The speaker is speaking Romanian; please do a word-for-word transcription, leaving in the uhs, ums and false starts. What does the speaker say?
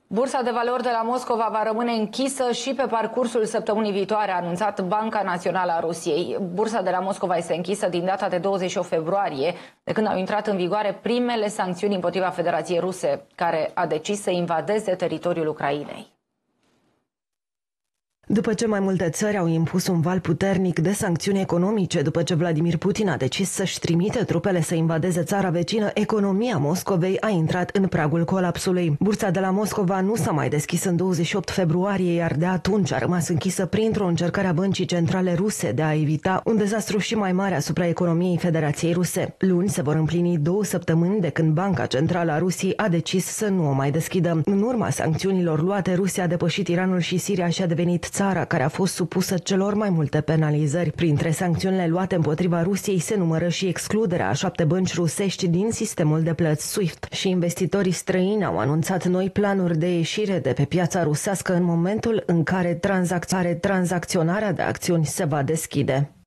Bursa de valori de la Moscova va rămâne închisă și pe parcursul săptămânii viitoare, a anunțat Banca Națională a Rusiei. Bursa de la Moscova este închisă din data de douăzeci și opt februarie, de când au intrat în vigoare primele sancțiuni împotriva Federației Ruse, care a decis să invadeze teritoriul Ucrainei. După ce mai multe țări au impus un val puternic de sancțiuni economice, după ce Vladimir Putin a decis să-și trimite trupele să invadeze țara vecină, economia Moscovei a intrat în pragul colapsului. Bursa de la Moscova nu s-a mai deschis în douăzeci și opt februarie, iar de atunci a rămas închisă printr-o încercare a Băncii Centrale Ruse de a evita un dezastru și mai mare asupra economiei Federației Ruse. Luni se vor împlini două săptămâni de când Banca Centrală a Rusiei a decis să nu o mai deschidă. În urma sancțiunilor luate, Rusia a depășit Iranul și Siria și a devenit țara care a fost supusă celor mai multe penalizări. Printre sancțiunile luate împotriva Rusiei se numără și excluderea a șapte bănci rusești din sistemul de plăți SWIFT și investitorii străini au anunțat noi planuri de ieșire de pe piața rusească în momentul în care tranzacționarea de acțiuni se va deschide.